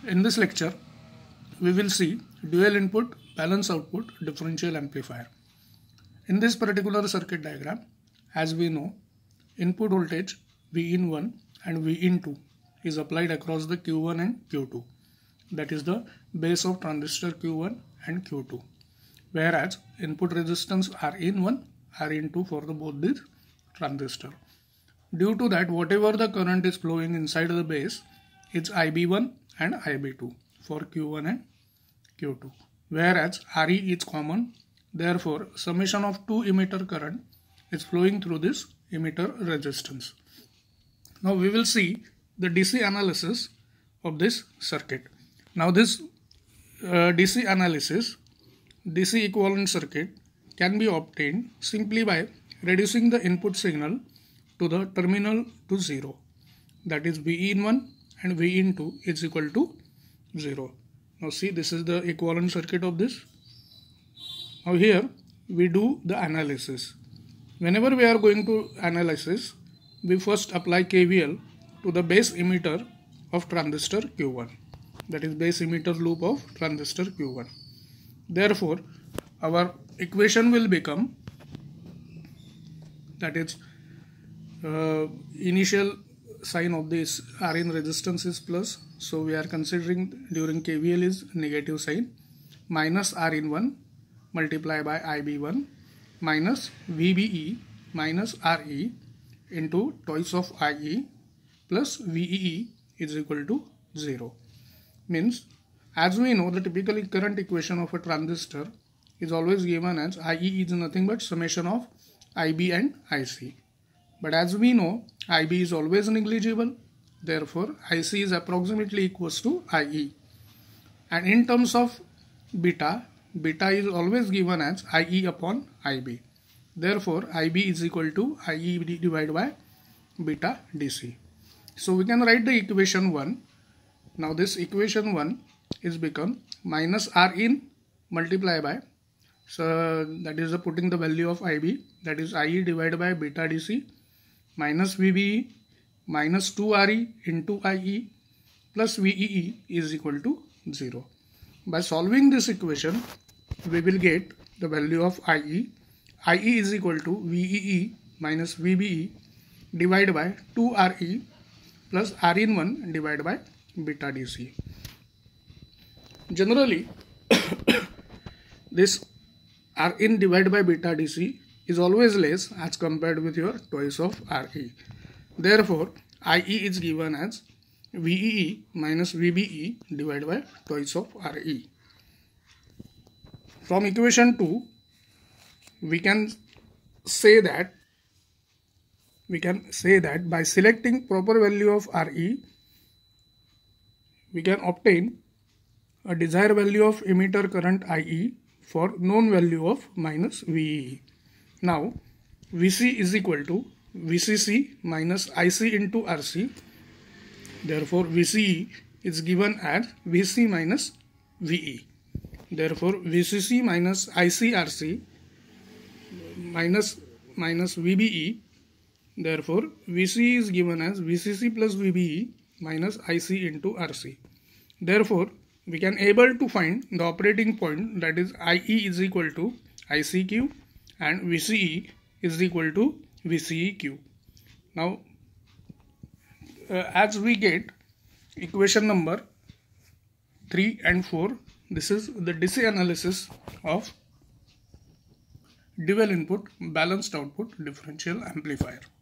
In this lecture, we will see dual input balance output differential amplifier. In this particular circuit diagram, as we know, input voltage Vin1 and Vin2 is applied across the Q1 and Q2. That is the base of transistor Q1 and Q2. Whereas input resistance Rin1, Rin2 for both these transistors. Due to that, whatever the current is flowing inside the base, it's Ib1 and Ib2 for Q1 and Q2. Whereas Re is common, therefore summation of two emitter current is flowing through this emitter resistance. Now we will see the DC analysis of this circuit. Now this DC analysis, DC equivalent circuit can be obtained simply by reducing the input signal to the terminal to 0. That is Vin1 and Vin2 is equal to 0. Now see, this is the equivalent circuit of this. Now here we do the analysis. Whenever we are going to analysis, we first apply KVL to the base emitter of transistor Q1. That is base emitter loop of transistor Q1. Therefore, our equation will become, that is initial sign of this Rin resistance is plus, so we are considering during KVL is negative sign, minus Rin1 multiplied by Ib1 minus VBE minus Re into twice of IE plus VEE is equal to 0. Means, as we know, the typical current equation of a transistor is always given as IE is nothing but summation of IB and IC. But as we know, IB is always negligible, therefore IC is approximately equals to IE. And in terms of beta, beta is always given as IE upon IB. Therefore IB is equal to IE divided by beta DC. So we can write the equation 1. Now this equation 1 is become minus Rin multiplied by, so that is putting the value of IB, that is IE divided by beta DC minus VBE minus 2Re into IE plus VEE is equal to 0. By solving this equation, we will get the value of IE. IE is equal to VEE minus VBE divided by 2Re plus Rin1 divided by beta DC. Generally, this Rin divided by beta DC is always less as compared with your twice of Re. Therefore, IE is given as VEE minus VBE divided by twice of Re. From equation 2, we can say that by selecting proper value of Re, we can obtain a desired value of emitter current IE for known value of minus VEE. Now, VC is equal to VCC minus IC into RC. Therefore, VCE is given as VC minus VE. Therefore, VCC minus IC RC minus VBE. Therefore, VCE is given as VCC plus VBE minus IC into RC. Therefore, we can able to find the operating point, that is IE is equal to ICQ and VCE is equal to VCEQ. Now, as we get equation number 3 and 4, this is the DC analysis of dual input balanced output differential amplifier.